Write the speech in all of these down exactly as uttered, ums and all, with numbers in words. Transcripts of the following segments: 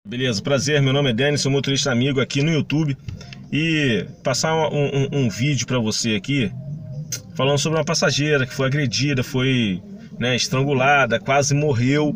Beleza, prazer, meu nome é Denis, sou motorista amigo aqui no YouTube e passar um, um, um vídeo para você aqui falando sobre uma passageira que foi agredida, foi né, estrangulada, quase morreu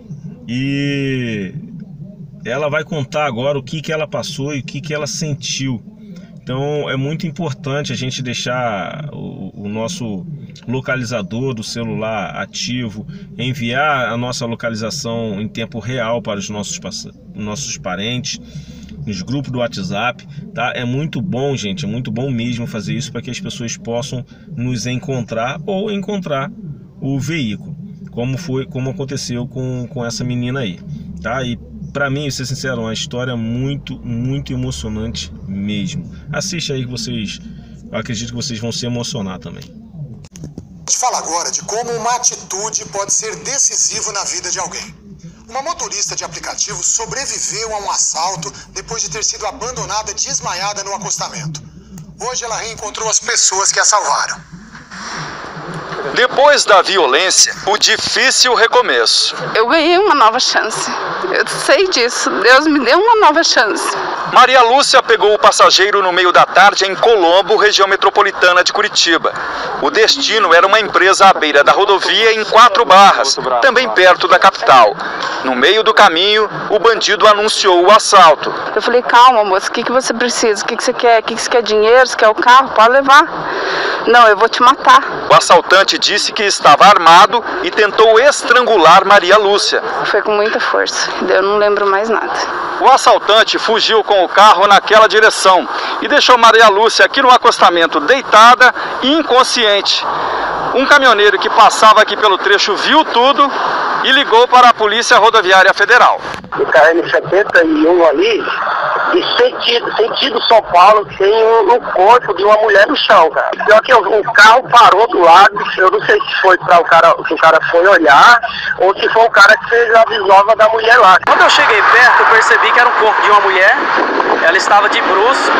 e ela vai contar agora o que, que ela passou e o que, que ela sentiu. Então é muito importante a gente deixar o, o nosso localizador do celular ativo, enviar a nossa localização em tempo real para os nossos, nossos parentes, nos grupos do WhatsApp, tá? É muito bom, gente, é muito bom mesmo fazer isso para que as pessoas possam nos encontrar ou encontrar o veículo, como foi, como aconteceu com, com essa menina aí, tá? E para mim, vou ser sincero, é uma história muito, muito emocionante mesmo. Assiste aí que vocês, eu acredito que vocês vão se emocionar também. A gente fala agora de como uma atitude pode ser decisiva na vida de alguém. Uma motorista de aplicativo sobreviveu a um assalto depois de ter sido abandonada desmaiada no acostamento. Hoje ela reencontrou as pessoas que a salvaram. Depois da violência, o difícil recomeço. Eu ganhei uma nova chance. Eu sei disso. Deus me deu uma nova chance. Maria Lúcia pegou o passageiro no meio da tarde em Colombo, região metropolitana de Curitiba. O destino era uma empresa à beira da rodovia em Quatro Barras, também perto da capital. No meio do caminho, o bandido anunciou o assalto. Eu falei, calma moça, o que, que você precisa? O que, que você quer? O que, que você quer? Dinheiro? Você quer o carro? Pode levar. Não, eu vou te matar. O assaltante disse que estava armado e tentou estrangular Maria Lúcia. Foi com muita força, eu não lembro mais nada. O assaltante fugiu com o carro naquela direção e deixou Maria Lúcia aqui no acostamento deitada e inconsciente. Um caminhoneiro que passava aqui pelo trecho viu tudo e ligou para a Polícia Rodoviária Federal. O K M setenta e um ali, e sentido, sentido São Paulo, tem um, um corpo de uma mulher no chão, cara. Pior que o, o carro parou do lado, eu não sei se foi para o cara, que o cara foi olhar, ou se foi o cara que fez a visova da mulher lá. Quando eu cheguei perto, eu percebi que era um corpo de uma mulher, ela estava de bruços,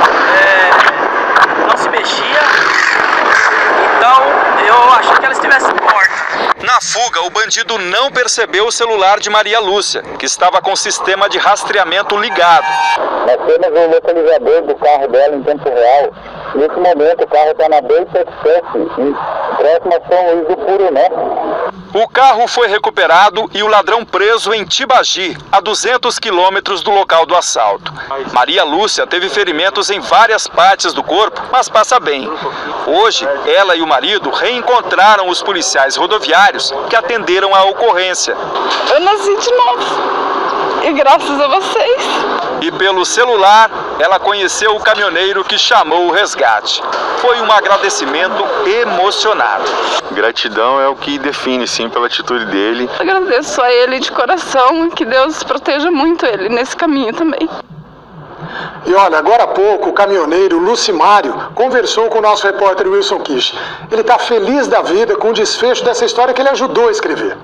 é, não se mexia, então eu achei que ela estivesse morta. Na fuga, o bandido não percebeu o celular de Maria Lúcia, que estava com o sistema de rastreamento ligado. Nós temos o localizador do carro dela em tempo real. Nesse momento o carro está na dois sete sete, próximo a São Luís do Purunã. O carro foi recuperado e o ladrão preso em Tibagi, a duzentos quilômetros do local do assalto. Maria Lúcia teve ferimentos em várias partes do corpo, mas passa bem. Hoje, ela e o marido reencontraram os policiais rodoviários que atenderam a ocorrência. Eu nasci de novo. E graças a vocês. E pelo celular, ela conheceu o caminhoneiro que chamou o resgate. Foi um agradecimento emocionado. Gratidão é o que define, sim, pela atitude dele. Agradeço a ele de coração e que Deus proteja muito ele nesse caminho também. E olha, agora há pouco o caminhoneiro Lucimário conversou com o nosso repórter Wilson Kish. Ele está feliz da vida com o desfecho dessa história que ele ajudou a escrever.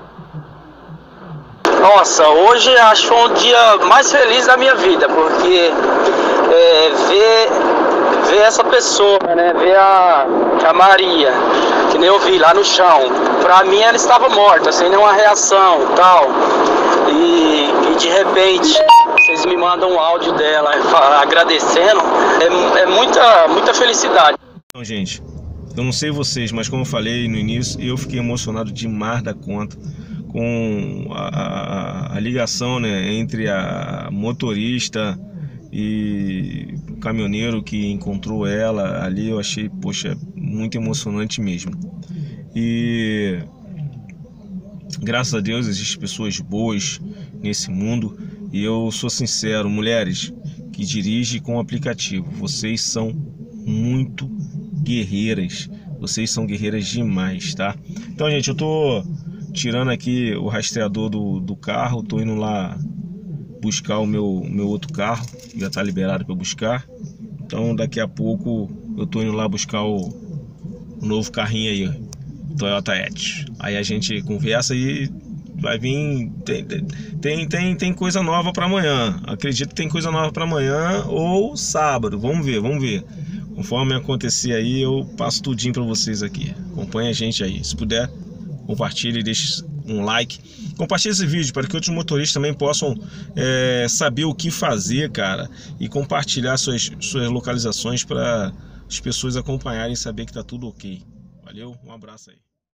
Nossa, hoje acho que foi um dia mais feliz da minha vida, porque é, ver, ver essa pessoa, né, ver a, a Maria, que nem eu vi lá no chão, pra mim ela estava morta, sem nenhuma reação e tal, e, e de repente vocês me mandam um áudio dela agradecendo, é, é muita, muita felicidade. Então, gente, eu não sei vocês, mas como eu falei no início, eu fiquei emocionado demais da conta com a, a, a ligação, né, entre a motorista e o caminhoneiro que encontrou ela ali. Eu achei, poxa, muito emocionante mesmo. E graças a Deus existem pessoas boas nesse mundo. E eu sou sincero, mulheres que dirigem com aplicativo, vocês são muito guerreiras. Vocês são guerreiras demais, tá? Então, gente, eu tô tirando aqui o rastreador do, do carro, tô indo lá buscar o meu, meu outro carro, já tá liberado para buscar. Então daqui a pouco eu tô indo lá buscar o, o novo carrinho aí, Toyota Etios. Aí a gente conversa e vai vir, tem, tem, tem, tem coisa nova para amanhã. Acredito que tem coisa nova para amanhã ou sábado, vamos ver, vamos ver. Conforme acontecer aí, eu passo tudinho para vocês aqui. Acompanha a gente aí, se puder, compartilhe e deixe um like. Compartilhe esse vídeo para que outros motoristas também possam é, saber o que fazer, cara, e compartilhar suas, suas localizações para as pessoas acompanharem e saber que tá tudo ok. Valeu, um abraço aí.